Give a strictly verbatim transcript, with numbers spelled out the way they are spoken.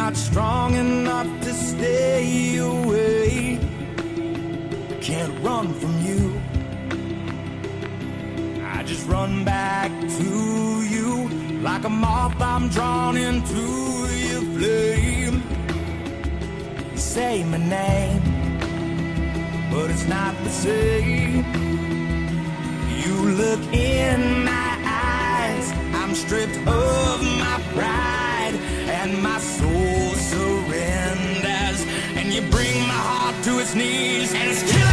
not strong enough to stay away. I can't run from you, I just run back to you. Like a moth I'm drawn into your flame. You say my name, but it's not the same. You look in my eyes, I'm stripped of my pride, and my soul surrenders, and you bring my heart to its knees, and it's killing.